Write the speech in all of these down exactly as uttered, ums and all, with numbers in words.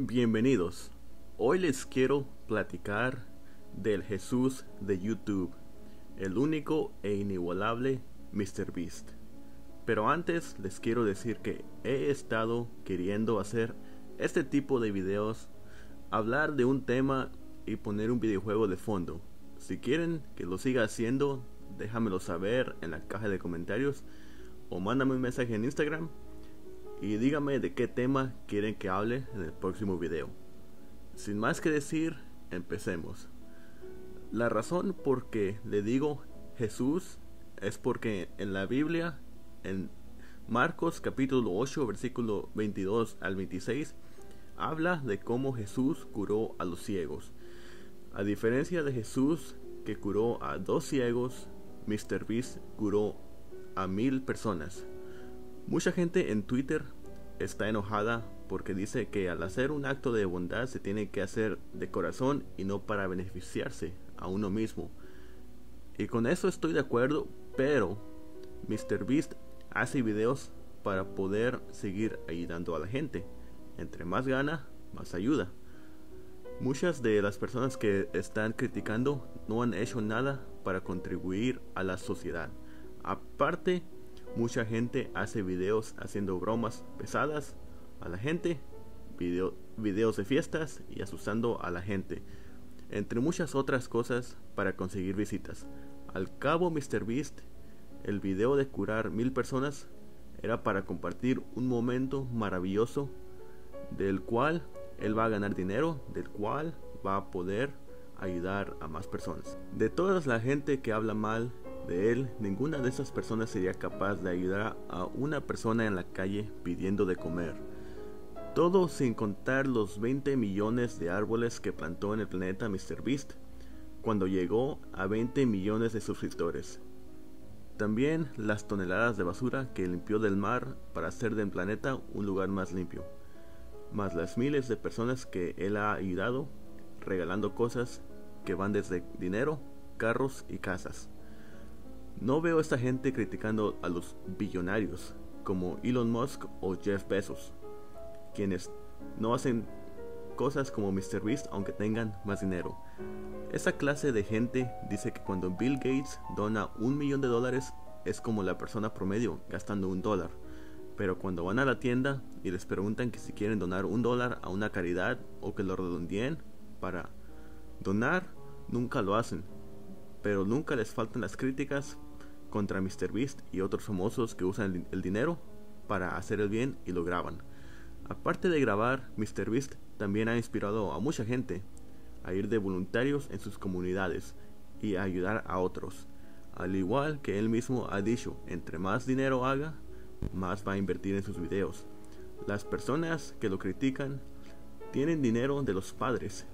Bienvenidos. Hoy les quiero platicar del Jesús de YouTube, el único e inigualable míster Beast. Pero antes les quiero decir que he estado queriendo hacer este tipo de videos, hablar de un tema y poner un videojuego de fondo. Si quieren que lo siga haciendo, déjamelo saber en la caja de comentarios o mándame un mensaje en Instagram y dígame de qué tema quieren que hable en el próximo video. Sin más que decir, empecemos. La razón por que le digo Jesús es porque en la Biblia, en Marcos capítulo ocho versículo veintidós al veintiséis, habla de cómo Jesús curó a los ciegos. A diferencia de Jesús, que curó a dos ciegos, míster Beast curó a mil personas. Mucha gente en Twitter está enojada porque dice que al hacer un acto de bondad se tiene que hacer de corazón y no para beneficiarse a uno mismo. Y con eso estoy de acuerdo, pero míster Beast hace videos para poder seguir ayudando a la gente. Entre más gana, más ayuda. Muchas de las personas que están criticando no han hecho nada para contribuir a la sociedad. Aparte, mucha gente hace videos haciendo bromas pesadas a la gente, video, videos de fiestas y asustando a la gente, entre muchas otras cosas para conseguir visitas. Al cabo, míster Beast, el video de curar mil personas era para compartir un momento maravilloso del cual él va a ganar dinero, del cual va a poder ayudar a más personas. De toda la gente que habla mal de él, ninguna de esas personas sería capaz de ayudar a una persona en la calle pidiendo de comer. Todo sin contar los veinte millones de árboles que plantó en el planeta míster Beast cuando llegó a veinte millones de suscriptores. También las toneladas de basura que limpió del mar para hacer del planeta un lugar más limpio. Más las miles de personas que él ha ayudado regalando cosas que van desde dinero, carros y casas. No veo a esta gente criticando a los billonarios como Elon Musk o Jeff Bezos, quienes no hacen cosas como míster Beast aunque tengan más dinero. Esa clase de gente dice que cuando Bill Gates dona un millón de dólares es como la persona promedio gastando un dólar. Pero cuando van a la tienda y les preguntan que si quieren donar un dólar a una caridad o que lo redondeen para donar, nunca lo hacen. Pero nunca les faltan las críticas contra míster Beast y otros famosos que usan el dinero para hacer el bien y lo graban. Aparte de grabar, míster Beast también ha inspirado a mucha gente a ir de voluntarios en sus comunidades y a ayudar a otros. Al igual que él mismo ha dicho, entre más dinero haga, más va a invertir en sus videos. Las personas que lo critican tienen dinero de los padres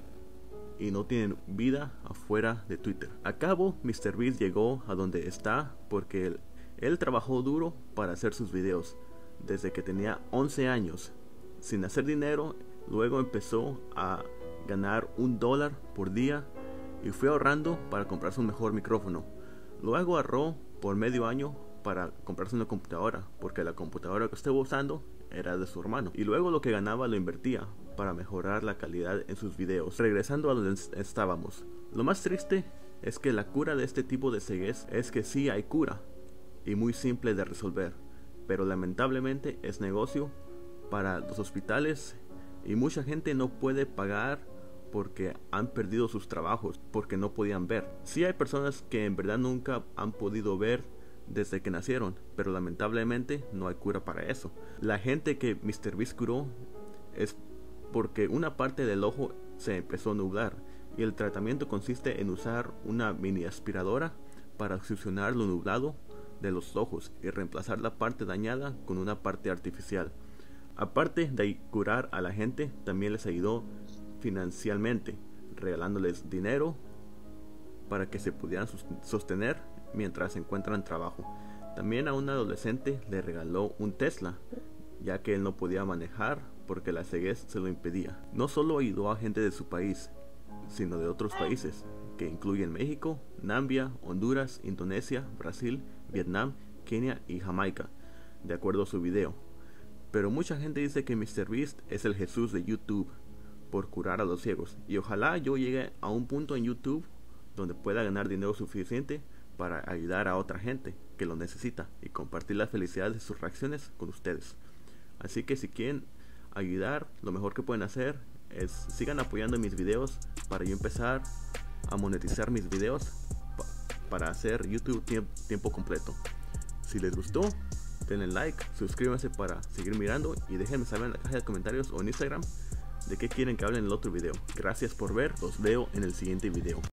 y no tienen vida afuera de Twitter. A cabo, míster Beast llegó a donde está porque él, él trabajó duro para hacer sus videos desde que tenía once años sin hacer dinero. Luego empezó a ganar un dólar por día y fue ahorrando para comprarse un mejor micrófono. Luego ahorró por medio año para comprarse una computadora, porque la computadora que estaba usando era de su hermano, y luego lo que ganaba lo invertía para mejorar la calidad en sus videos. Regresando a donde estábamos, lo más triste es que la cura de este tipo de ceguez es que sí hay cura y muy simple de resolver, pero lamentablemente es negocio para los hospitales y mucha gente no puede pagar porque han perdido sus trabajos porque no podían ver. Sí hay personas que en verdad nunca han podido ver desde que nacieron, pero lamentablemente no hay cura para eso. La gente que míster Beast curó es porque una parte del ojo se empezó a nublar y el tratamiento consiste en usar una mini aspiradora para succionar lo nublado de los ojos y reemplazar la parte dañada con una parte artificial. Aparte de curar a la gente, también les ayudó financieramente, regalándoles dinero para que se pudieran sostener mientras encuentran trabajo. También a un adolescente le regaló un Tesla, ya que él no podía manejar porque la ceguez se lo impedía. No solo ayudó a gente de su país, sino de otros países, que incluyen México, Namibia, Honduras, Indonesia, Brasil, Vietnam, Kenia y Jamaica, de acuerdo a su video. Pero mucha gente dice que míster Beast es el Jesús de YouTube, por curar a los ciegos. Y ojalá yo llegue a un punto en YouTube donde pueda ganar dinero suficiente para ayudar a otra gente que lo necesita y compartir la felicidad de sus reacciones con ustedes. Así que si quieren ayudar, lo mejor que pueden hacer es sigan apoyando mis videos para yo empezar a monetizar mis videos pa para hacer YouTube tiemp tiempo completo. Si les gustó, denle like, suscríbanse para seguir mirando y déjenme saber en la caja de comentarios o en Instagram de qué quieren que hable en el otro video. Gracias por ver, los veo en el siguiente video.